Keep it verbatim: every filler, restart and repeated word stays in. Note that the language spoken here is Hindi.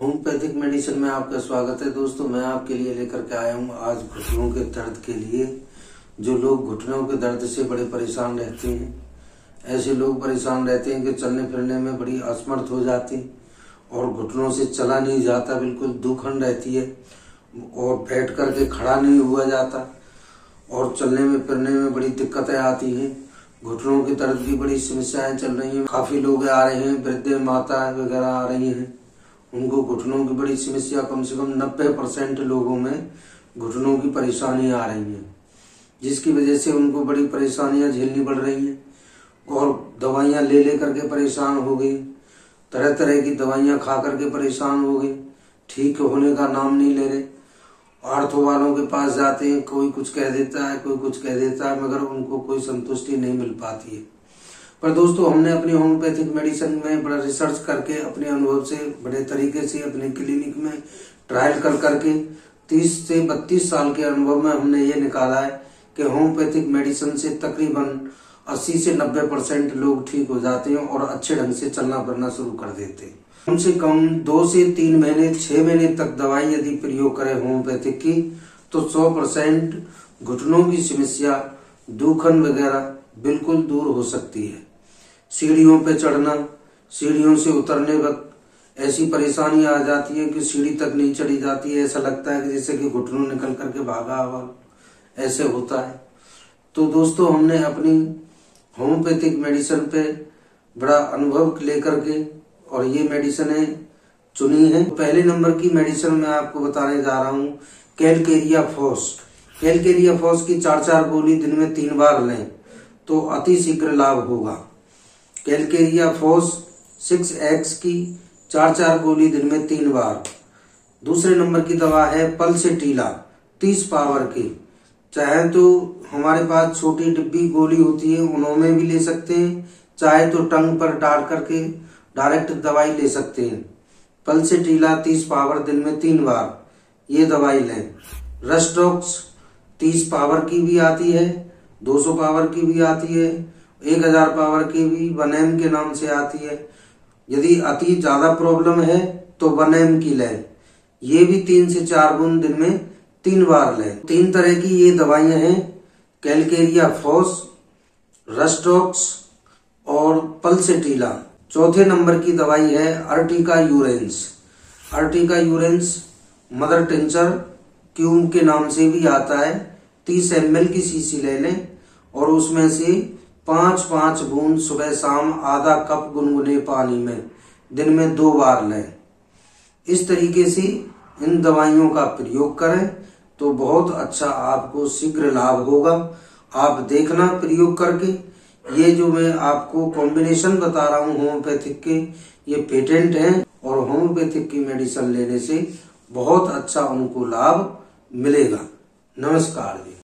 होम्योपैथिक मेडिसिन में आपका स्वागत है। दोस्तों, मैं आपके लिए लेकर के आया हूँ आज घुटनों के दर्द के लिए। जो लोग घुटनों के दर्द से बड़े परेशान रहते हैं, ऐसे लोग परेशान रहते हैं कि चलने फिरने में बड़ी असमर्थ हो जाते हैं और घुटनों से चला नहीं जाता, बिल्कुल दुखन रहती है और बैठ करके खड़ा नहीं हुआ जाता और चलने में फिरने में बड़ी दिक्कतें आती हैं। घुटनों के दर्द की बड़ी समस्याएं चल रही हैं। काफी लोग आ रहे हैं, वृद्ध माता वगैरह आ रही हैं, उनको घुटनों की बड़ी समस्या, कम से कम नब्बे परसेंट लोगों में घुटनों की परेशानी आ रही है, जिसकी वजह से उनको बड़ी परेशानियां झेलनी पड़ रही हैं और दवाइयां ले ले करके परेशान हो गई। तरह तरह की दवाइयां खा करके परेशान हो गए, ठीक होने का नाम नहीं ले रहे। आर्थो वालों के पास जाते हैं, कोई कुछ कह देता है, कोई कुछ कह देता है, मगर उनको कोई संतुष्टि नहीं मिल पाती है। पर दोस्तों, हमने अपनी होम्योपैथिक मेडिसिन में बड़ा रिसर्च करके अपने अनुभव से बड़े तरीके से अपने क्लिनिक में ट्रायल कर करके तीस से बत्तीस साल के अनुभव में हमने ये निकाला है कि होम्योपैथिक मेडिसिन से तकरीबन अस्सी से नब्बे परसेंट लोग ठीक हो जाते हैं और अच्छे ढंग से चलना फिरना शुरू कर देते हैं। कम से कम दो से तीन महीने छह महीने तक दवाई यदि प्रयोग करें होम्योपैथिक की, तो सौ परसेंट घुटनों की समस्या, दुखन वगैरह बिल्कुल दूर हो सकती है। सीढ़ियों पे चढ़ना, सीढ़ियों से उतरने वक्त ऐसी परेशानी आ जाती है कि सीढ़ी तक नहीं चढ़ी जाती है, ऐसा लगता है कि जैसे कि घुटनों निकल करके भागा हुआ ऐसे होता है। तो दोस्तों, हमने अपनी होम्योपैथिक मेडिसिन पे बड़ा अनुभव लेकर के और ये मेडिसिन चुनी है। पहले नंबर की मेडिसिन मैं आपको बताने जा रहा हूँ कैलकेरिया फॉस। कैलकेरिया फॉस की चार चार गोली दिन में तीन बार लें तो अति शीघ्र लाभ होगा। कैलकेरिया फॉस सिक्स एक्स की चार चार गोली दिन में तीन बार। दूसरे नंबर की दवा है पल्सेटीला तीस पावर की। चाहे तो हमारे पास छोटी डिब्बी गोली होती है, उनमें भी ले सकते हैं, चाहे तो टंग पर डाल करके डायरेक्ट दवाई ले सकते हैं। पल्सेटीला तीस पावर दिन में तीन बार ये दवाई लें। रस्टॉक्स तीस पावर की भी आती है, दो सौ पावर की भी आती है, एक हजार पावर की भी वन एम के नाम से आती है। यदि अति ज्यादा प्रॉब्लम है तो वन एम की लें। ये भी तीन से चार बूंद दिन में तीन बार लें। तीन तरह की ये दवाइयां हैं, कैलकेरिया फॉस, रस्टॉक्स और पल्सेटीला। चौथे नंबर की दवाई है Urtica urens. Urtica urens mother tincture क्यूम के नाम से भी आता है। तीस एम एल की शीशी ले लें और उसमें से पांच पांच बूंद सुबह शाम आधा कप गुनगुने पानी में दिन में दो बार लें। इस तरीके से इन दवाइयों का प्रयोग करें तो बहुत अच्छा आपको शीघ्र लाभ होगा। आप देखना प्रयोग करके। ये जो मैं आपको कॉम्बिनेशन बता रहा हूँ होम्योपैथिक के, ये पेटेंट हैं और होम्योपैथिक की मेडिसिन लेने से बहुत अच्छा उनको लाभ मिलेगा। नमस्कार जी।